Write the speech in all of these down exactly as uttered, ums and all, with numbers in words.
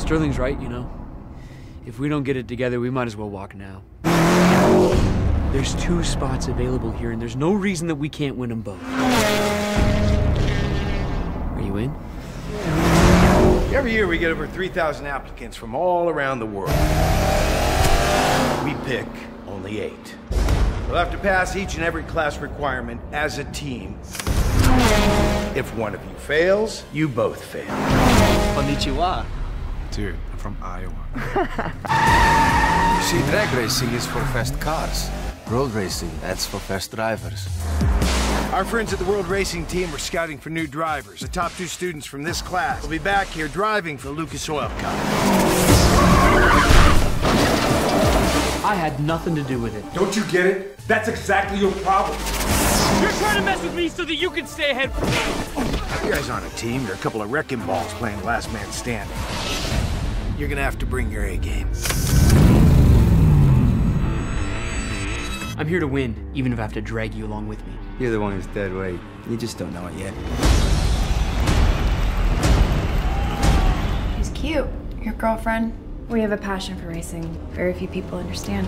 Sterling's right, you know. If we don't get it together, we might as well walk now. There's two spots available here, and there's no reason that we can't win them both. Are you in? Every year we get over three thousand applicants from all around the world. We pick only eight. We'll have to pass each and every class requirement as a team. If one of you fails, you both fail. Konnichiwa. Dude, I'm from Iowa. You see, drag racing is for fast cars. Road racing, that's for fast drivers. Our friends at the World Racing Team are scouting for new drivers. The top two students from this class will be back here driving for Lucas Oil Cup. I had nothing to do with it. Don't you get it? That's exactly your problem. You're trying to mess with me so that you can stay ahead. You guys aren't a team. You're a couple of wrecking balls playing last man standing. You're gonna have to bring your A game. I'm here to win, even if I have to drag you along with me. You're the one who's dead weight. You just don't know it yet. She's cute. Your girlfriend. We have a passion for racing. Very few people understand.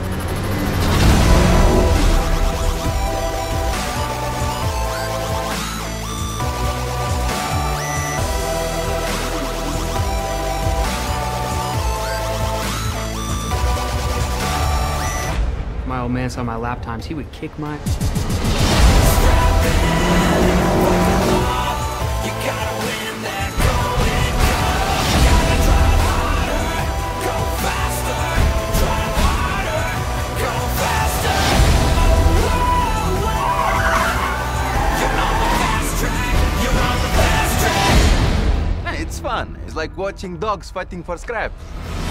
My old man saw my lap times, he would kick my... It's fun. It's like watching dogs fighting for scraps.